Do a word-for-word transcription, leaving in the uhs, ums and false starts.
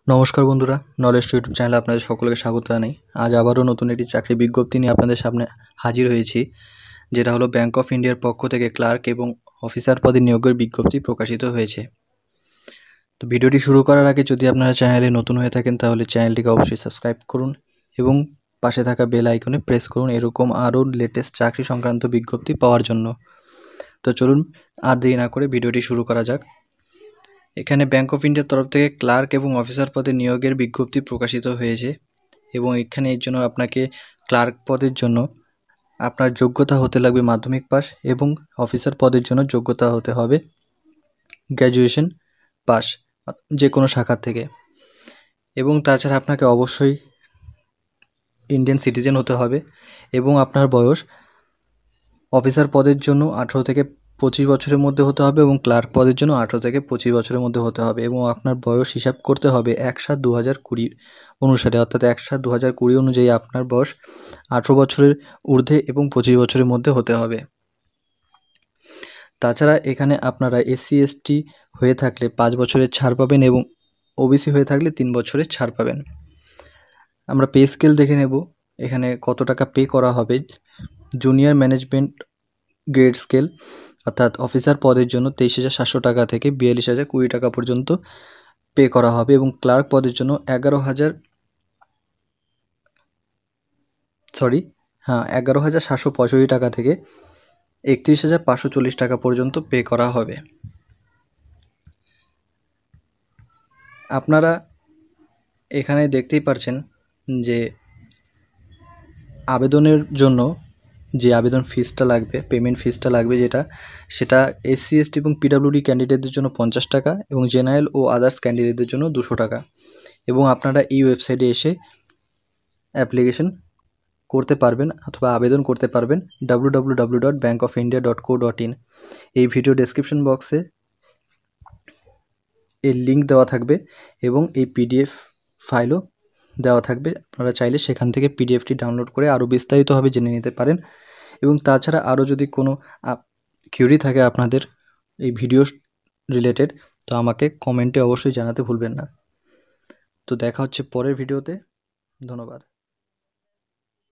নমস্কার বন্ধুরা, knowledge YouTube চ্যানেলে আপনাদের সকলকে স্বাগত জানাই। আজ আবারও নতুন একটি চাকরি বিজ্ঞপ্তি নিয়ে আপনাদের সামনে হাজির হয়েছি, যেটা হলো ব্যাংক অফ ইন্ডিয়ার পক্ষ থেকে ক্লার্ক এবং অফিসার পদে নিয়োগের বিজ্ঞপ্তি প্রকাশিত হয়েছে। তো ভিডিওটি শুরু করার আগে যদি আপনারা চ্যানেলে নতুন হয়ে থাকেন তাহলে চ্যানেলটিকে অবশ্যই সাবস্ক্রাইব করুন এবং পাশে থাকা বেল আইকনে প্রেস করুন এরকম আরও লেটেস্ট চাকরি সংক্রান্ত বিজ্ঞপ্তি পাওয়ার জন্য। তো চলুন আর দেরি না করে ভিডিওটি শুরু করা যাক। এখানে ব্যাংক অফ ইন্ডিয়ার তরফ থেকে ক্লার্ক এবং অফিসার পদে নিয়োগের বিজ্ঞপ্তি প্রকাশিত হয়েছে এবং এখানে এর জন্য আপনাকে ক্লার্ক পদের জন্য আপনার যোগ্যতা হতে লাগবে মাধ্যমিক পাস এবং অফিসার পদের জন্য যোগ্যতা হতে হবে গ্র্যাজুয়েশন পাস যে কোনো শাখা থেকে, এবং তাছাড়া আপনাকে অবশ্যই ইন্ডিয়ান সিটিজেন হতে হবে এবং আপনার বয়স অফিসার পদের জন্য আঠেরো থেকে পঁচিশ বছরের মধ্যে হতে হবে এবং ক্লার্ক পদের জন্য আঠেরো থেকে পঁচিশ বছরের মধ্যে হতে হবে এবং আপনার বয়স হিসাব করতে হবে এক সাত দু হাজার কুড়ির অনুসারে, অর্থাৎ এক সাত দু হাজার কুড়ি অনুযায়ী আপনার বয়স আঠেরো বছরের ঊর্ধ্বে এবং পঁচিশ বছরের মধ্যে হতে হবে। তাছাড়া এখানে আপনারা এসসি এসটি হয়ে থাকলে পাঁচ বছরের ছাড় পাবেন এবং ওবিসি হয়ে থাকলে তিন বছরের ছাড় পাবেন। আমরা পে স্কেল দেখে নেব এখানে কত টাকা পে করা হবে। জুনিয়র ম্যানেজমেন্ট গ্রেড স্কেল অর্থাৎ অফিসার পদের জন্য তেইশ হাজার সাতশো টাকা থেকে বিয়াল্লিশ হাজার কুড়ি টাকা পর্যন্ত পে করা হবে এবং ক্লার্ক পদের জন্য এগারো হাজার সরি হ্যাঁ এগারো হাজার সাতশো পঁয়ষট্টি টাকা থেকে একত্রিশ হাজার পাঁচশো চল্লিশ টাকা পর্যন্ত পে করা হবে। আপনারা এখানে দেখতেই পারছেন যে আবেদনের জন্য যে আবেদন ফিসটা লাগবে, পেমেন্ট ফিসটা লাগবে যেটা সেটা এসসি এসটি এবং পিডাব্লিউডি ক্যান্ডিডেটদের জন্য পঞ্চাশ টাকা এবং জেনারেল ও আদার্স ক্যান্ডিডেটদের জন্য দুশো টাকা, এবং আপনারা এই ওয়েবসাইটে এসে অ্যাপ্লিকেশন করতে পারবেন অথবা আবেদন করতে পারবেন W W W dot Bank of India dot co dot in. এই ভিডিও ডেসক্রিপশন বক্সে এর লিঙ্ক দেওয়া থাকবে এবং এই পিডিএফ ফাইলও দেওয়া থাকবে, আপনারা চাইলে সেখান থেকে পিডিএফটি ডাউনলোড করে আরও বিস্তারিতভাবে জেনে নিতে পারেন। এবং তাছাড়া আরও যদি কোনো কিউরি থাকে আপনাদের এই ভিডিও রিলেটেড তো আমাকে কমেন্টে অবশ্যই জানাতে ভুলবেন না। তো দেখা হচ্ছে পরের ভিডিওতে, ধন্যবাদ।